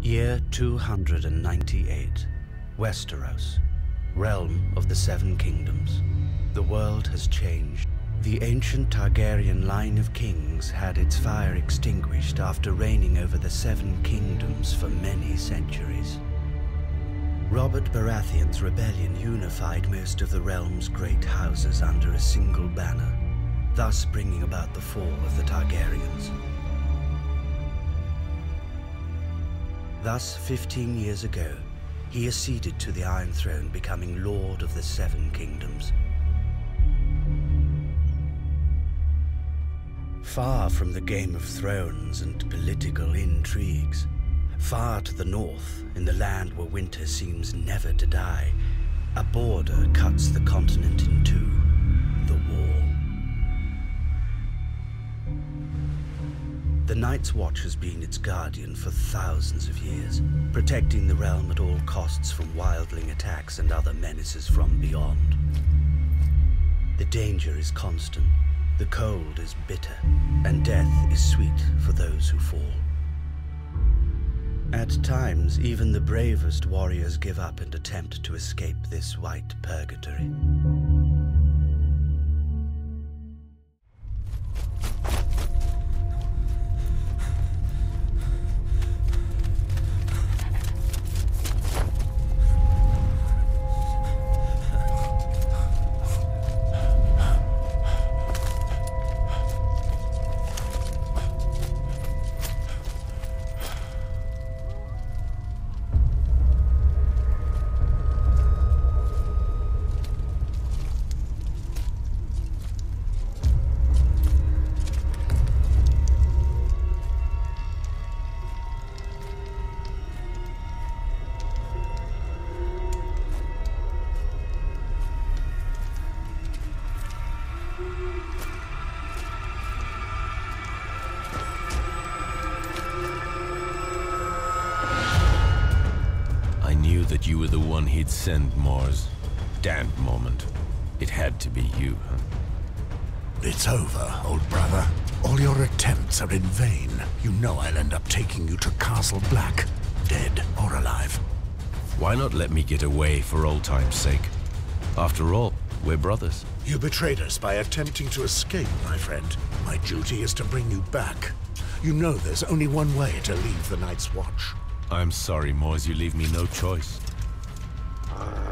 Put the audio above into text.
Year 298. Westeros, realm of the Seven Kingdoms. The world has changed. The ancient Targaryen line of kings had its fire extinguished after reigning over the Seven Kingdoms for many centuries. Robert Baratheon's rebellion unified most of the realm's great houses under a single banner, thus bringing about the fall of the Targaryens. Thus, 15 years ago, he acceded to the Iron Throne, becoming Lord of the Seven Kingdoms. Far from the Game of Thrones and political intrigues, far to the north, in the land where winter seems never to die, a border cuts the continent in two, the Wall. The Night's Watch has been its guardian for thousands of years, protecting the realm at all costs from wildling attacks and other menaces from beyond. The danger is constant, the cold is bitter, and death is sweet for those who fall. At times, even the bravest warriors give up and attempt to escape this white purgatory. That you were the one he'd send, Mars. Damned moment. It had to be you, huh? It's over, old brother. All your attempts are in vain. You know I'll end up taking you to Castle Black, dead or alive. Why not let me get away for old time's sake? After all, we're brothers. You betrayed us by attempting to escape, my friend. My duty is to bring you back. You know there's only one way to leave the Night's Watch. I'm sorry, Mors, you leave me no choice.